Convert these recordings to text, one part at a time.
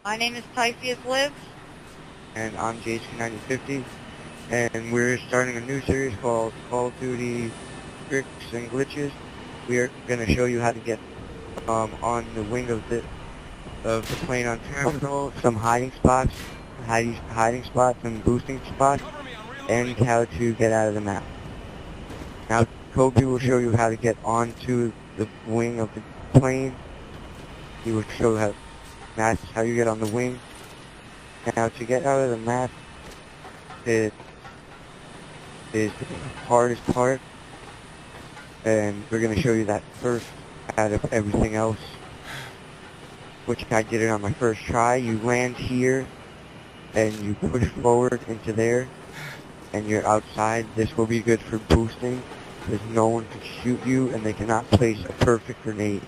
My name is Typheus Lives. And I'm JC9050, and we're starting a new series called Call of Duty Tricks and Glitches. We are going to show you how to get on the wing of the plane on terminal, some hiding spots and boosting spots, and how to get out of the map. Now, Kobe will show you how to get onto the wing of the plane. He will show you that's how you get on the wing. Now, to get out of the map, it is the hardest part, and we're going to show you that first out of everything else, which I did it on my first try. You land here, and you push forward into there, and you're outside. This will be good for boosting, because no one can shoot you, and they cannot place a perfect grenade.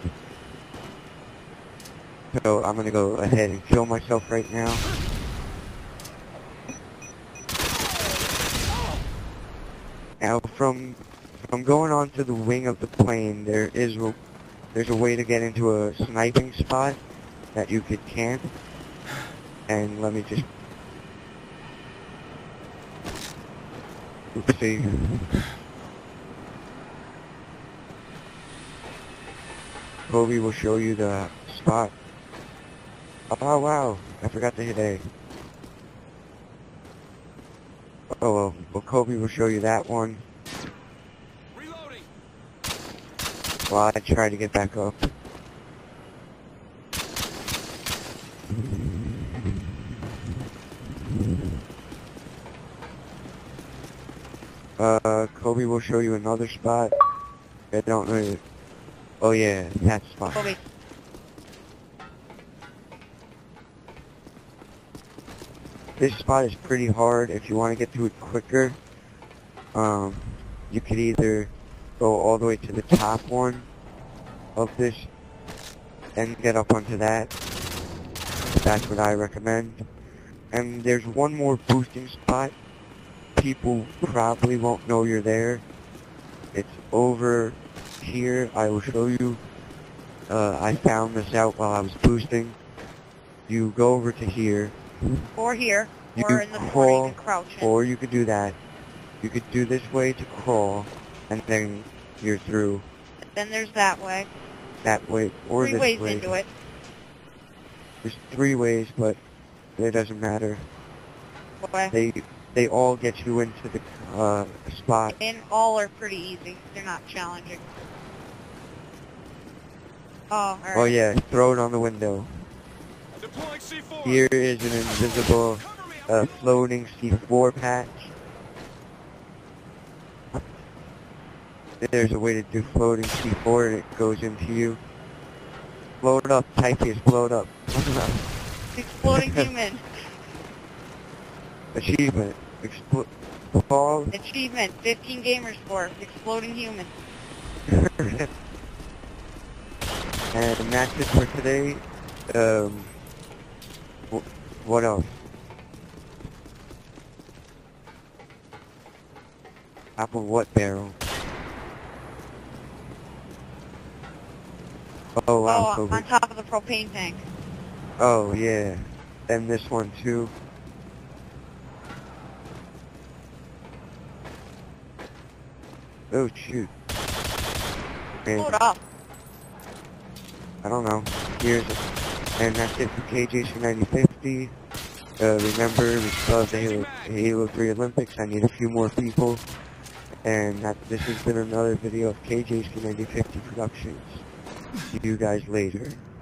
So I'm going to go ahead and kill myself right now. Now, from going onto the wing of the plane, there's a way to get into a sniping spot that you could camp. And let me just... Oopsie. Kobe will show you the spot. Oh wow, I forgot to hit A. Oh well, Kobe will show you that one. Reloading. While I try to get back up. Kobe will show you another spot. I don't know. Oh yeah, that spot. Kobe. This spot is pretty hard. If you want to get to it quicker, you could either go all the way to the top one of this and get up onto that. That's what I recommend. And there's one more boosting spot. People probably won't know you're there. It's over here. I will show you. I found this out while I was boosting. You go over to here. Or here. You Or in the crawl, morning and crouching. or you could do that. You could do this way to crawl, and then you're through. Then there's that way. That way, or Three this ways way. into it. There's 3 ways, but it doesn't matter. Way. They all get you into the spot. And all are pretty easy. They're not challenging. Oh, alright. Oh yeah, throw it on the window. Deploying C4. Here is an invisible floating C4 patch. There's a way to do floating C4 and it goes into you. Blow it up, Typheus, blow it up. Exploding human. Achievement. Paul. Achievement. 15 gamer score. Exploding human. And that's it for today. What else? Top of what barrel? Oh wow, Oh, Kobe. on top of the propane tank. Oh yeah, and this one too. Oh shoot. And Hold up. I don't know. Here's it. And that's it for KJC9050. Remember, we still have the Halo 3 Olympics. I need a few more people. And this has been another video of KJC9050 Productions. See you guys later.